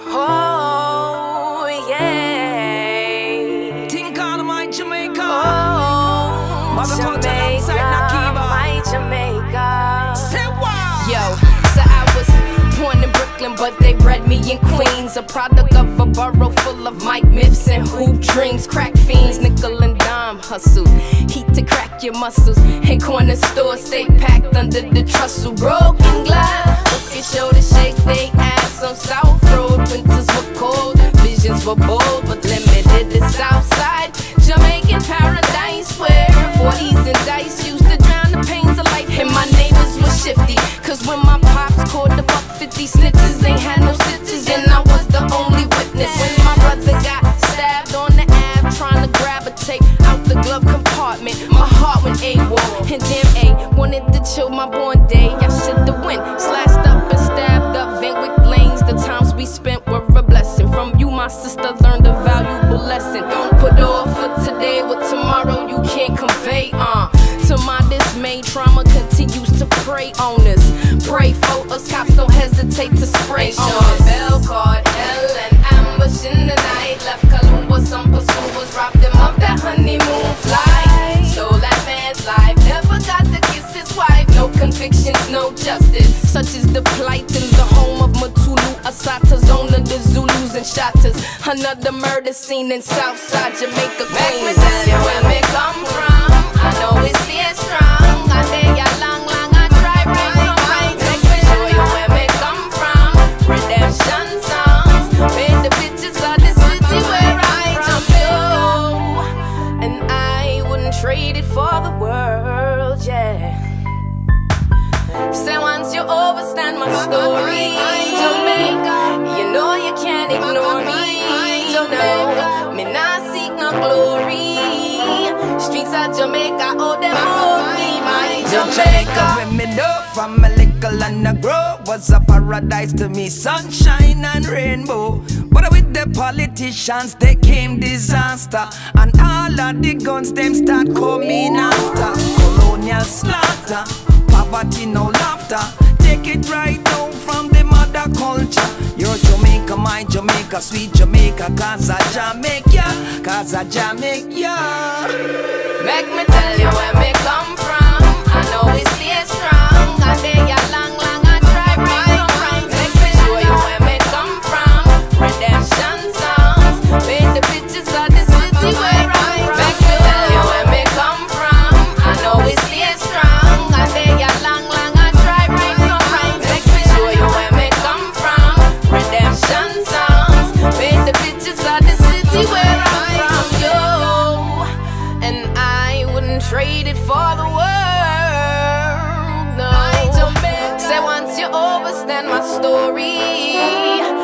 Oh, yeah. Think all of my Jamaica. Oh, Jamaica, my Jamaica. Say what? Yo, so I was born in Brooklyn, but they bred me in Queens. A product of a borough full of Mike Myths and hoop dreams. Crack fiends, nickel and dime hustle. Heat to crack your muscles. And corner stores stay packed under the trestle. Broken glass, look at shoulder shake, they ass on South Road. Winters were cold, visions were bold, but limited to Southside. Jamaican paradise where 40s and dice used to drown the pains of life. And my neighbors were shifty, cause when my pops caught the buck 50 snitches, ain't had no stitches, and I was the only witness. When my brother got stabbed on the Ave, trying to grab a tape out the glove compartment, my heart went AWOL, and damn A wanted to chill my born day. I should've went, slashed up and stabbed up Vanwick lanes. The times we spent were a blessing. From you, my sister, learned a valuable lesson. Don't put off for today what tomorrow you can't convey. To my dismay, trauma continues to prey on us. Pray for us, cops don't hesitate to spray on us. Bell called hell and ambush in the night. Left Kalumba, some pursuers robbed him of that honeymoon flight. Stole that man's life, never got to kiss his wife. No convictions, no justice. Such is the plight in the home of Matulu, Asata Zona, the Zulus and Shatters. Another murder scene in Southside Jamaica, Queens. Make me tell you where me come from. I know it's still strong. I tell ya long, long I try right from right. Make me show you where me come from. Redemption songs. Paint the pictures of the city where I jump in. And I wouldn't trade it for the world, yeah. Say once you overstand my story, Jamaica, you know you can't ignore me. No, me not seek no glory. Streets of Jamaica, oh them owe me, my Jamaica. When me know from a little and a grow was a paradise to me, sunshine and rainbow. But with the politicians, they came disaster, and all of the guns them start coming after. Colonial slaughter, poverty no laughter. Take it right down from the mother culture. Your Jamaica, my Jamaica, sweet Jamaica, cause I Jamaica, cause I Jamaica. Make me tell you where me come from. I know we stay strong. I tell ya long, long I try right from right. Make me show you where me come from. Redemption songs. Paint the pictures of the city where I'm from. Make me tell you where me come from. I know we stay strong. I tell ya long, long I try right from right. Make me show you where me come from. Redemption songs. Paint the pictures of the city where I'm from. Yo, and I wouldn't trade it for the world. No, say once you overstand my story,